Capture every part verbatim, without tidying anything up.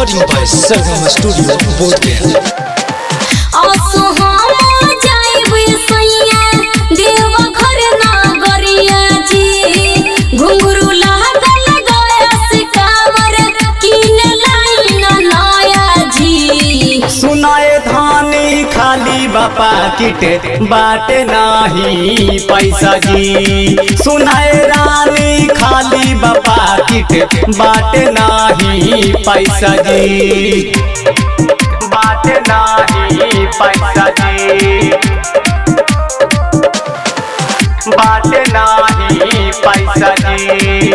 Recording by Sargama Studio, Bodhgaya. बापा किट बाटे नाही पैसा जी। सुनाए रानी खाली बापा किट बाटे नाही पैसा जी। बाटे नाही पैसा जी। बाटे नाही पैसा जी।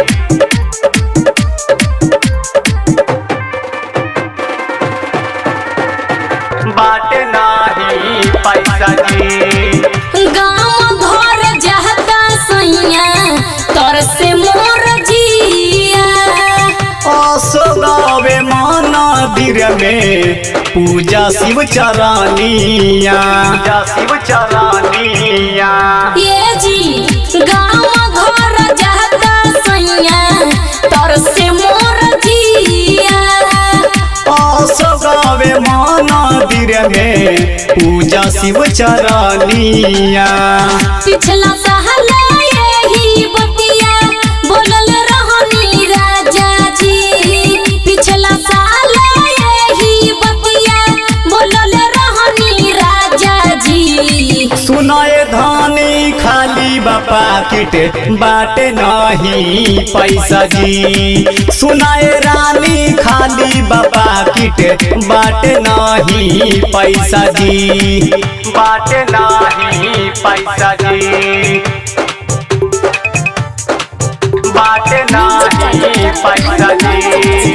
बाटे नाही पैसा जी। गाँव घर जहता सैया तोर से मोर जिया। आसो गावे मंदिर में पूजा शिव चरानिया। पूजा शिव चरानिया। ये जी गाँव घर जहता सैया तोर से मोर जिया। आसो गावे मंदिर में पूजा शिव चरानिया। पिछला साल यही बतिया बोलल रहनी राजा जी। पिछला साल यही बतिया बोलल रहनी राजा जी। सुनाए धानी खाली बापा किट बाटे नाही पैसा जी। सुनाए रानी खाली बापा किट बाटे नाही पैसा जी। बाटे नाही पैसा जी। बाटे नाही पैसा जी।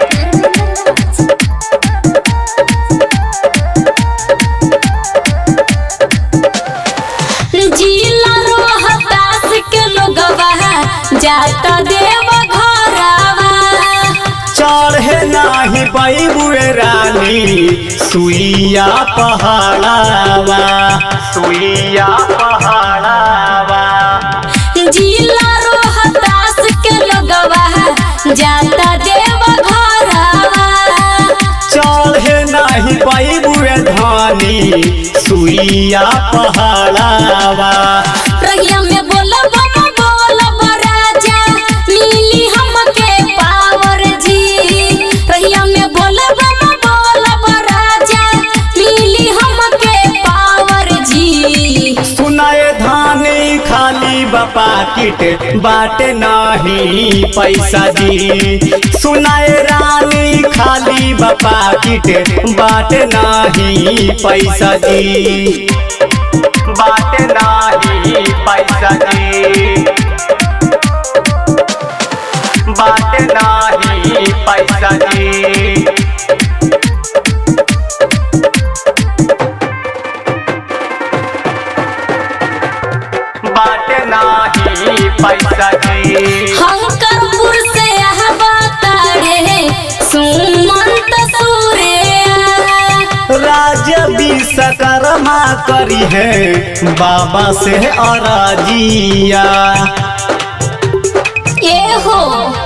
जिला रोहतास के लोगवा जाता देव घरवा। चढ़े नाही पैबुए रानी सुइया पहाड़ावा। सुइया पहाड़ावा। जिला रोहतास के लोगवा जाता देव घरवा। चढ़े नाही पैबुए धानी सुइया पहाड़ावा। रहिया में बोलब बोलब राजा मिली हमके पावर जी। रहिया में बोलब बोलब राजा मिली हमके पावर जी। सुनाए धानी खाली बापा किट बाटे नाही पैसा जी। सुनाए रानी खाली बापा किट बाटे नाही पैसा जी। बाटे नाही पैसा जी। बाटे नाही पैसा जी। बाटे नाही पैसा जी। हंकरपुर से तारे सुमंत सूर्य। राजा विश्वकर्मा करी है बाबा से अराजिया। ये हो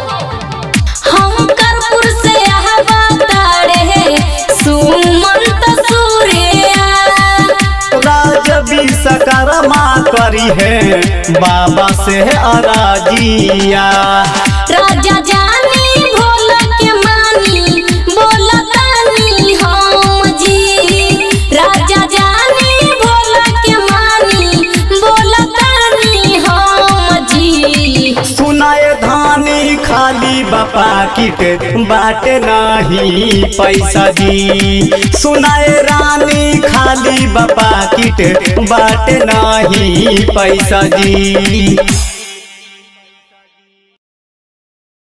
हंकरपुर से तारे सुमंत सूर्य। राजा विश्वकर्मा करी है बाबा से अराजिया। राजा जानी भोला के मानी बोला तानी हम जी। राजा जानी भोला के मानी बोला तानी हम जी। सुनाए धानी खाली बापा किट बाटे नाही पैसा जी। सुनाए रानी खाली बापा किट बाटे नाही पैसा जी।